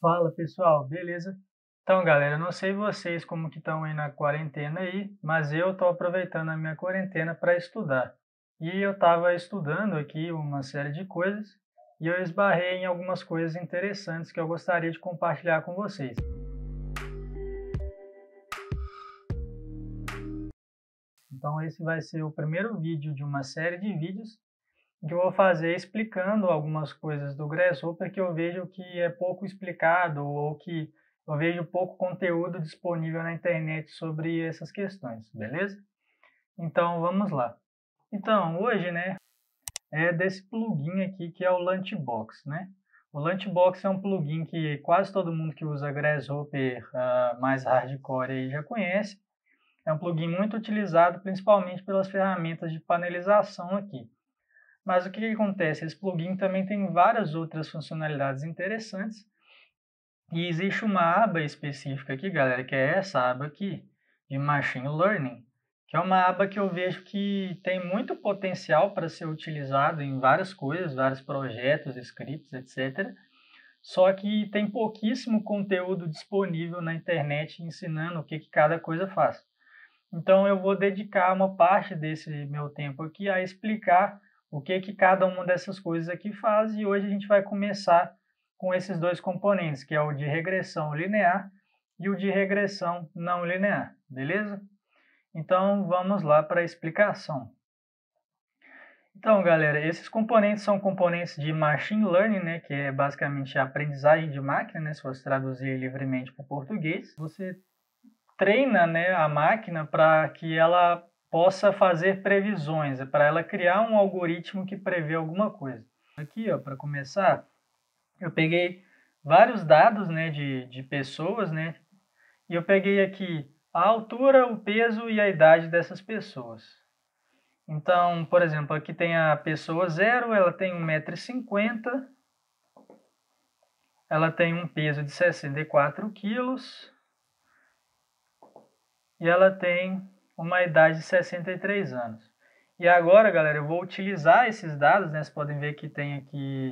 Fala pessoal, beleza? Então galera, eu não sei vocês como que estão aí na quarentena aí, mas eu estou aproveitando a minha quarentena para estudar. E eu estava estudando aqui uma série de coisas e eu esbarrei em algumas coisas interessantes que eu gostaria de compartilhar com vocês. Então esse vai ser o primeiro vídeo de uma série de vídeos que eu vou fazer explicando algumas coisas do Grasshopper que eu vejo que é pouco explicado ou que eu vejo pouco conteúdo disponível na internet sobre essas questões, beleza? Então vamos lá. Então hoje, né, é desse plugin aqui que é o Lunchbox, né? O Lunchbox é um plugin que quase todo mundo que usa Grasshopper mais hardcore aí já conhece. É um plugin muito utilizado principalmente pelas ferramentas de panelização aqui. Mas o que acontece? Esse plugin também tem várias outras funcionalidades interessantes e existe uma aba específica aqui, galera, que é essa aba aqui, de Machine Learning, que é uma aba que eu vejo que tem muito potencial para ser utilizado em várias coisas, vários projetos, scripts, etc. Só que tem pouquíssimo conteúdo disponível na internet ensinando o que cada coisa faz. Então eu vou dedicar uma parte desse meu tempo aqui a explicar o que cada uma dessas coisas aqui faz, e hoje a gente vai começar com esses dois componentes, que é o de regressão linear e o de regressão não linear, beleza? Então vamos lá para a explicação. Então, galera, esses componentes são componentes de Machine Learning, né, que é basicamente a aprendizagem de máquina, né, se você traduzir livremente para o português. Você treina, né, a máquina para que ela possa fazer previsões, para ela criar um algoritmo que prevê alguma coisa. Aqui, ó, para começar, eu peguei vários dados, né, de pessoas, né, e eu peguei aqui a altura, o peso e a idade dessas pessoas. Então, por exemplo, aqui tem a pessoa 0, ela tem 1,50 m, ela tem um peso de 64 quilos, e ela tem uma idade de 63 anos. E agora, galera, eu vou utilizar esses dados, né? Vocês podem ver que tem aqui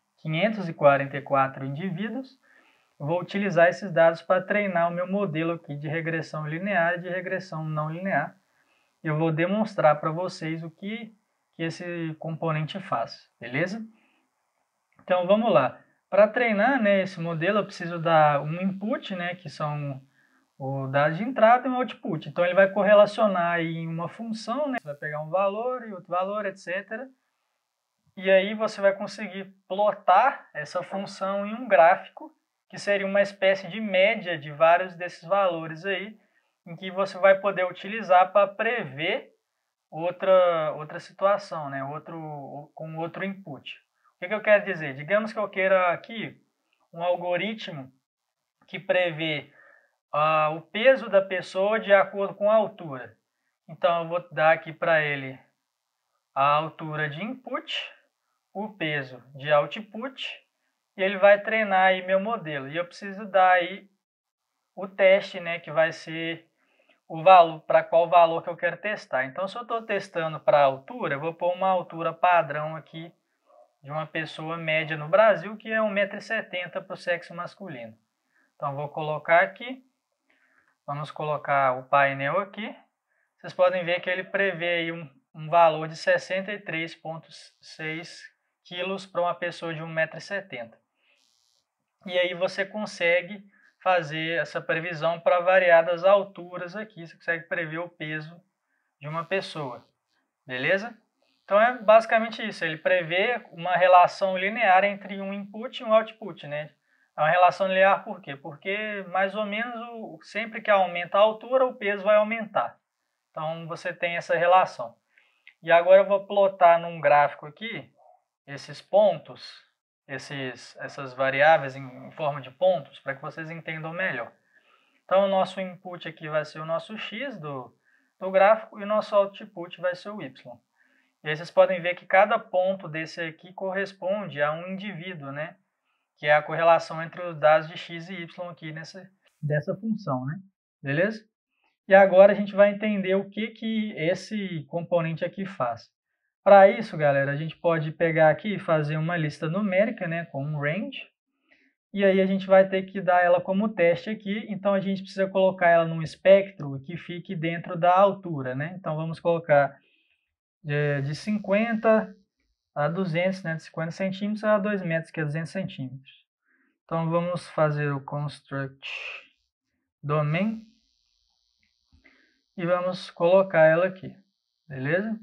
544 indivíduos. Eu vou utilizar esses dados para treinar o meu modelo aqui de regressão linear e de regressão não linear. Eu vou demonstrar para vocês o que esse componente faz, beleza? Então, vamos lá. Para treinar, né, esse modelo, eu preciso dar um input, né, que são o dado de entrada e um output. Então ele vai correlacionar aí em uma função, né? Você vai pegar um valor e outro valor, etc. E aí você vai conseguir plotar essa função em um gráfico, que seria uma espécie de média de vários desses valores aí, em que você vai poder utilizar para prever outra situação, né? Com outro input. O que eu quero dizer? Digamos que eu queira aqui um algoritmo que prevê o peso da pessoa de acordo com a altura. Então, eu vou dar aqui para ele a altura de input, o peso de output, e ele vai treinar aí meu modelo. E eu preciso dar aí o teste, né, que vai ser o valor, para qual valor que eu quero testar. Então, se eu estou testando para a altura, eu vou pôr uma altura padrão aqui de uma pessoa média no Brasil, que é 1,70 m para o sexo masculino. Então, vou colocar aqui. Vamos colocar o painel aqui. Vocês podem ver que ele prevê aí um valor de 63,6 quilos para uma pessoa de 1,70 m. E aí você consegue fazer essa previsão para variadas alturas aqui. Você consegue prever o peso de uma pessoa. Beleza? Então é basicamente isso. Ele prevê uma relação linear entre um input e um output, né? É uma relação linear por quê? Porque mais ou menos sempre que aumenta a altura, o peso vai aumentar. Então você tem essa relação. E agora eu vou plotar num gráfico aqui esses pontos, essas variáveis em forma de pontos, para que vocês entendam melhor. Então o nosso input aqui vai ser o nosso x do gráfico e o nosso output vai ser o y. E aí vocês podem ver que cada ponto desse aqui corresponde a um indivíduo, né? Que é a correlação entre os dados de x e y aqui dessa função, né? Beleza? E agora a gente vai entender o que esse componente aqui faz. Para isso, galera, a gente pode pegar aqui e fazer uma lista numérica, né, com um range. e aí a gente vai ter que dar ela como teste aqui, então a gente precisa colocar ela num espectro que fique dentro da altura, né? Então vamos colocar de 50 a 200, né? De 50 centímetros a 2 metros, que é 200 centímetros. Então vamos fazer o construct domain e vamos colocar ela aqui, beleza?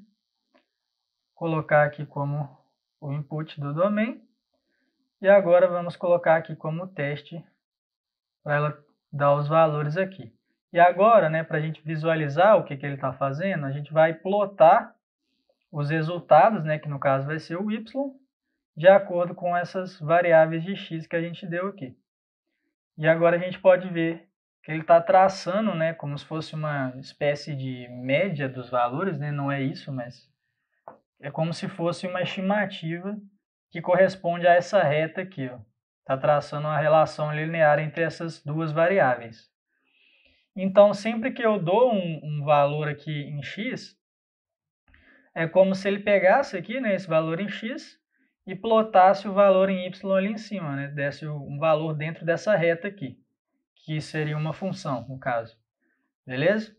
Colocar aqui como o input do domain. E agora vamos colocar aqui como teste para ela dar os valores aqui. E agora, né, para a gente visualizar o que ele está fazendo, a gente vai plotar os resultados, né, que no caso vai ser o y, de acordo com essas variáveis de x que a gente deu aqui. E agora a gente pode ver que ele está traçando, né, como se fosse uma espécie de média dos valores, né, não é isso, mas é como se fosse uma estimativa que corresponde a essa reta aqui, ó. Está traçando uma relação linear entre essas duas variáveis. Então, sempre que eu dou um valor aqui em x, é como se ele pegasse aqui, né, esse valor em x e plotasse o valor em y ali em cima, né, desse um valor dentro dessa reta aqui, que seria uma função, no caso. Beleza?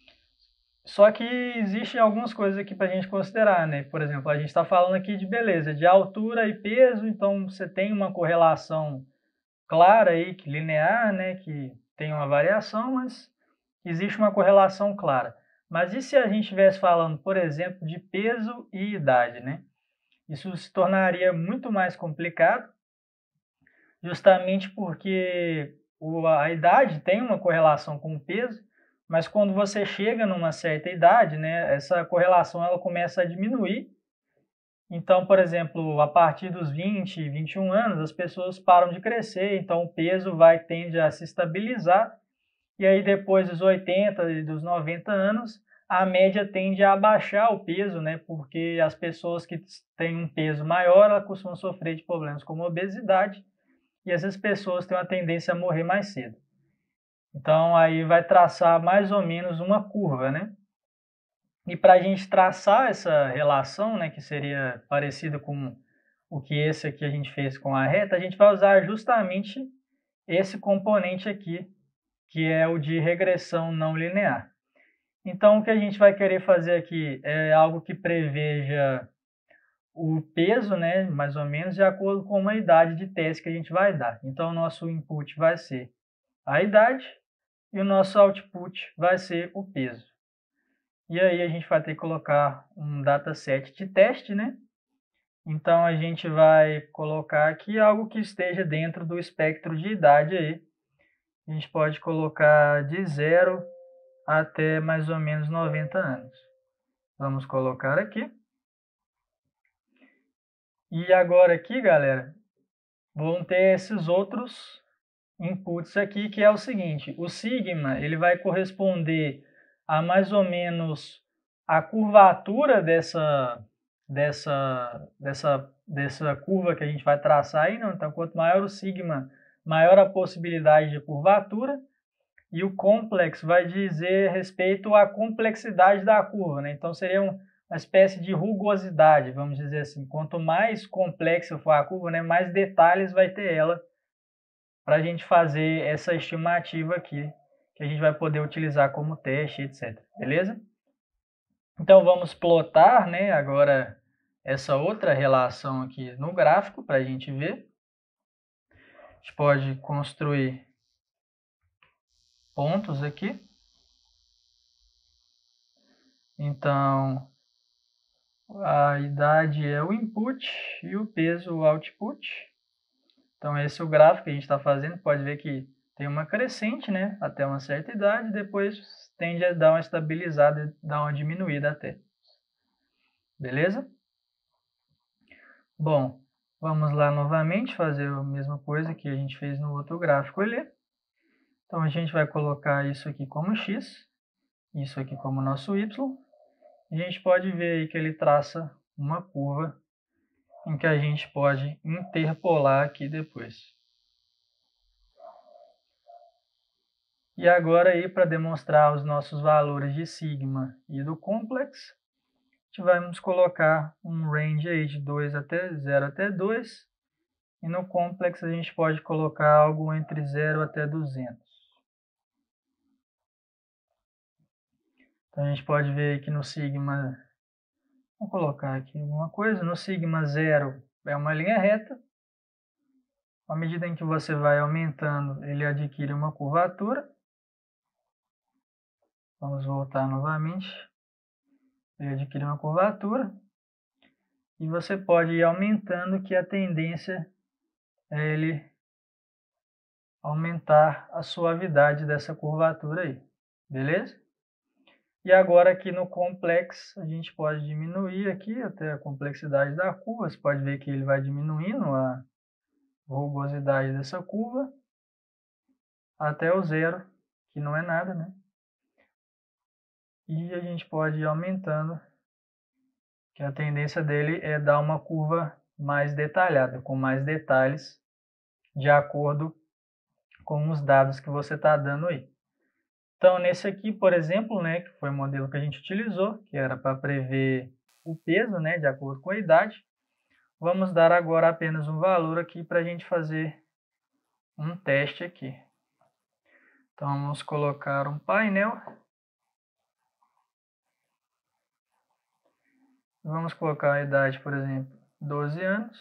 Só que existem algumas coisas aqui para a gente considerar, né? Por exemplo, a gente está falando aqui de beleza, de altura e peso, então você tem uma correlação clara aí, que linear, né? Que tem uma variação, mas existe uma correlação clara. Mas e se a gente estivesse falando, por exemplo, de peso e idade, né? Isso se tornaria muito mais complicado, justamente porque a idade tem uma correlação com o peso, mas quando você chega numa certa idade, né, essa correlação ela começa a diminuir. Então, por exemplo, a partir dos 20, 21 anos, as pessoas param de crescer, então o peso tende a se estabilizar, e aí depois dos 80 e dos 90 anos, a média tende a abaixar o peso, né, porque as pessoas que têm um peso maior, elas costumam sofrer de problemas como obesidade, e essas pessoas têm uma tendência a morrer mais cedo. Então, aí vai traçar mais ou menos uma curva, né? E para a gente traçar essa relação, né, que seria parecida com o que esse aqui a gente fez com a reta, a gente vai usar justamente esse componente aqui, que é o de regressão não linear. Então, o que a gente vai querer fazer aqui é algo que preveja o peso, né, mais ou menos, de acordo com uma idade de teste que a gente vai dar. Então, o nosso input vai ser a idade e o nosso output vai ser o peso. E aí a gente vai ter que colocar um dataset de teste, né? Então a gente vai colocar aqui algo que esteja dentro do espectro de idade aí. A gente pode colocar de 0 até mais ou menos 90 anos. Vamos colocar aqui. E agora aqui, galera, vão ter esses outros inputs aqui, que é o seguinte: o sigma ele vai corresponder a mais ou menos a curvatura dessa curva que a gente vai traçar aí, não? Então, quanto maior o sigma, maior a possibilidade de curvatura, e o complex vai dizer respeito à complexidade da curva, né? Então, seria uma espécie de rugosidade, vamos dizer assim. Quanto mais complexa for a curva, né, mais detalhes vai ter ela para a gente fazer essa estimativa aqui, que a gente vai poder utilizar como teste, etc. Beleza? Então, vamos plotar, né, agora essa outra relação aqui no gráfico para a gente ver. A gente pode construir pontos aqui. Então, a idade é o input e o peso o output. Então, esse é o gráfico que a gente está fazendo. Pode ver que tem uma crescente, né, até uma certa idade, depois tende a dar uma estabilizada, dar uma diminuída até. Beleza? Bom, vamos lá novamente fazer a mesma coisa que a gente fez no outro gráfico ali. Então, a gente vai colocar isso aqui como x, isso aqui como nosso y. E a gente pode ver aí que ele traça uma curva em que a gente pode interpolar aqui depois. E agora aí, para demonstrar os nossos valores de sigma e do complex, a gente vai colocar um range aí de 0 até 2, E no complex a gente pode colocar algo entre 0 até 200. Então a gente pode ver que no sigma, vou colocar aqui alguma coisa, no sigma 0 é uma linha reta. À medida em que você vai aumentando, ele adquire uma curvatura. Vamos voltar novamente. Ele adquire uma curvatura. E você pode ir aumentando, que a tendência é ele aumentar a suavidade dessa curvatura aí. Beleza? E agora aqui no complex, a gente pode diminuir aqui até a complexidade da curva. Você pode ver que ele vai diminuindo a rugosidade dessa curva até o zero, que não é nada, né? E a gente pode ir aumentando, que a tendência dele é dar uma curva mais detalhada, com mais detalhes, de acordo com os dados que você está dando aí. Então, nesse aqui, por exemplo, né, que foi o modelo que a gente utilizou, que era para prever o peso, né, de acordo com a idade, vamos dar agora apenas um valor aqui para a gente fazer um teste aqui. Então, vamos colocar um painel. Vamos colocar a idade, por exemplo, 12 anos.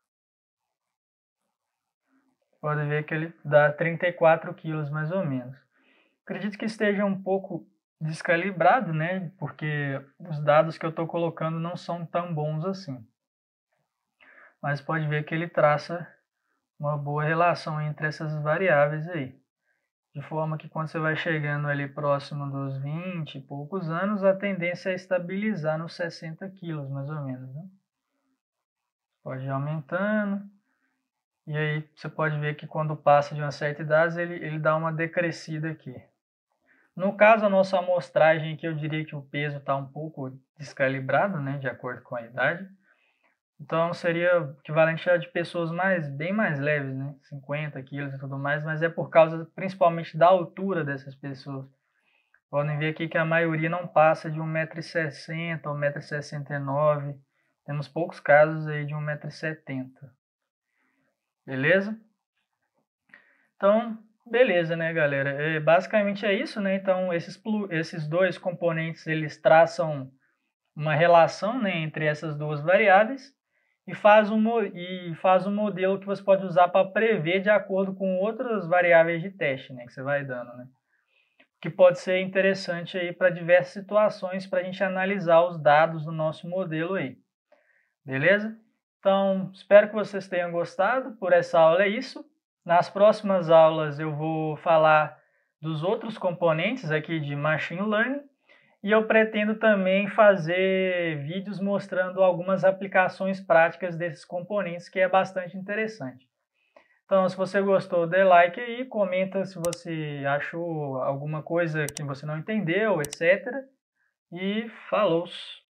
Pode ver que ele dá 34 quilos mais ou menos. Acredito que esteja um pouco descalibrado, né? Porque os dados que eu estou colocando não são tão bons assim. Mas pode ver que ele traça uma boa relação entre essas variáveis aí. De forma que quando você vai chegando ali próximo dos 20 e poucos anos, a tendência é estabilizar nos 60 quilos, mais ou menos, né? Pode ir aumentando. E aí você pode ver que quando passa de uma certa idade, ele dá uma decrescida aqui. No caso, a nossa amostragem aqui, eu diria que o peso está um pouco descalibrado, né, de acordo com a idade. Então, seria equivalente a de pessoas bem mais leves, né, 50 quilos e tudo mais, mas é por causa principalmente da altura dessas pessoas. Podem ver aqui que a maioria não passa de 1,60 m ou 1,69 m. Temos poucos casos aí de 1,70 m. Beleza? Então, beleza, né, galera? Basicamente é isso, né? Então, esses dois componentes, eles traçam uma relação, né, entre essas duas variáveis e faz um modelo que você pode usar para prever de acordo com outras variáveis de teste, né, que você vai dando, né? Que pode ser interessante aí para diversas situações para a gente analisar os dados do nosso modelo aí. Beleza? Então, espero que vocês tenham gostado. Por essa aula é isso. Nas próximas aulas eu vou falar dos outros componentes aqui de Machine Learning e eu pretendo também fazer vídeos mostrando algumas aplicações práticas desses componentes, que é bastante interessante. Então, se você gostou, dê like aí, comenta se você achou alguma coisa que você não entendeu, etc. E falou!